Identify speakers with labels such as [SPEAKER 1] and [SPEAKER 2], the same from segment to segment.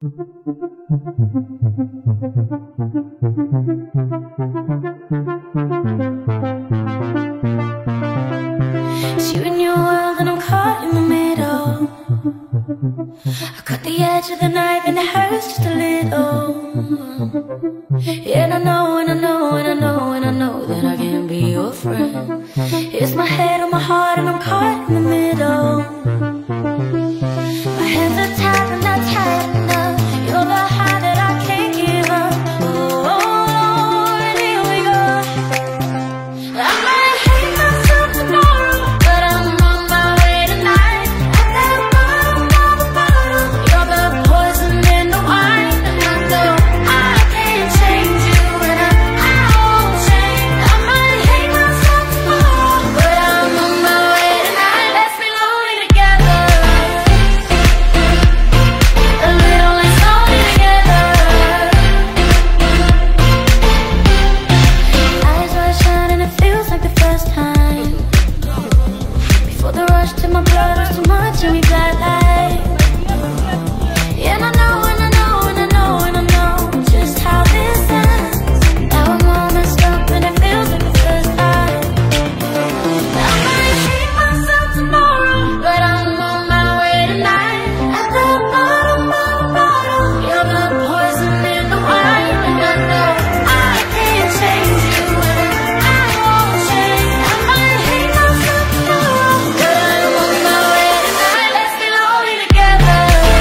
[SPEAKER 1] It's you and your world and I'm caught in the middle. I cut the edge of the knife and it hurts just a little. And I know, and I know, and I know, and I know that I can't be your friend. It's my head on my heart and I'm caught in the middle. My hands are tied and not tight enough. You're the high that I can't give up. Oh, Lord, here we go. I might hate myself tomorrow, but I'm on my way tonight. At the bottom of the bottle, you're the poison in the wine. And I know I can't change you, and I won't change. I might hate myself tomorrow, but I'm on my way tonight. Let's be lonely together, a little less lonely together. Eyes wide shut and it feels like the first time. Before the rush to my blood was too much and we got light. And I know, and I know, and I know, and I know just how this ends. Now I'm all messed up and it feels like the first time. I might hate myself tomorrow, but I'm on my way tonight. At the bottom of the bottle, you're the poison in the wine. And I know I can't change you, and I won't change. I might hate myself tomorrow, but I'm on my way tonight. Let's be lonely together,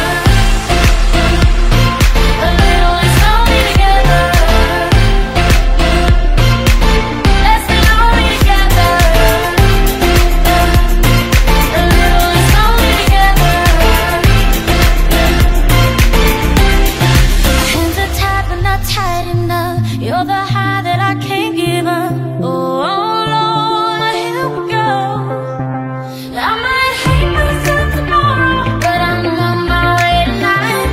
[SPEAKER 1] a little less lonely together. Let's be lonely together, a little less lonely together. Hands are tied but not tight enough. You're the high that I can't give up. Oh, Lord, here we go. I might hate myself tomorrow, but I'm on my way tonight.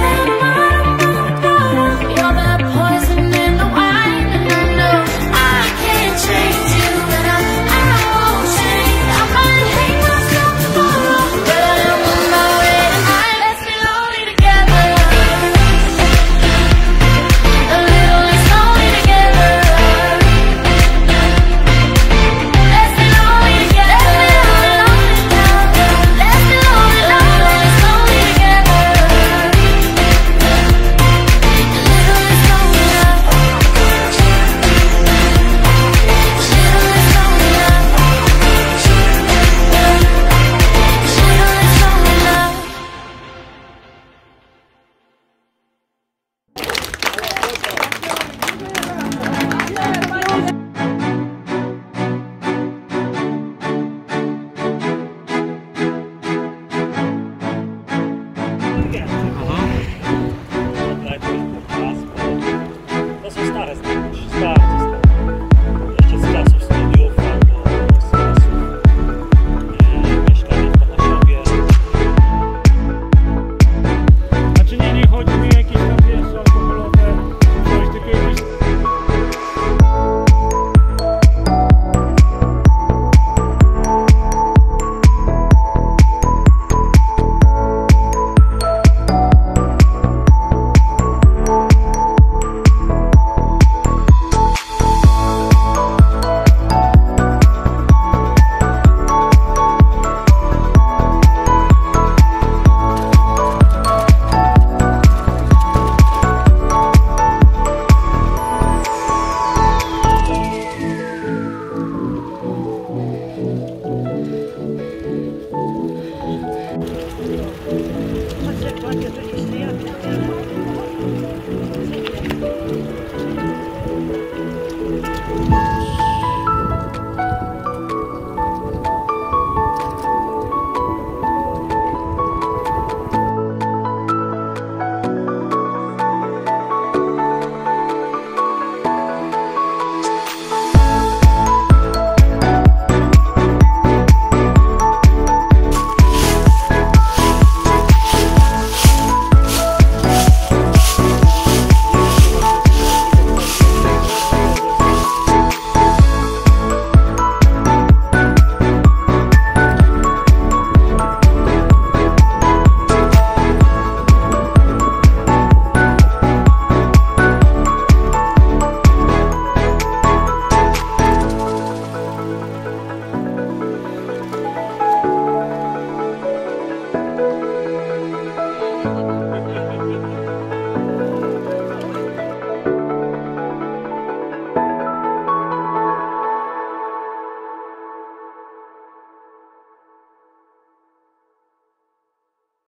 [SPEAKER 1] You're the poison in the wine, and I know I can't change you, and I won't change. I might hate myself tomorrow, but I'm on my way tonight. Let's be lonely together, a little less lonely together. Let's be lonely together, let's be lonely, less lonely together. A little less lonely love, a little less lonely love,
[SPEAKER 2] To są stare zdjęcia, stare. Jeszcze z czasów studiów albo z czasów mieszkania w Tomaszowie. Znaczy nie chodzi mi o jakieś tam, wiesz, alkoholowe, coś tylko jakieś...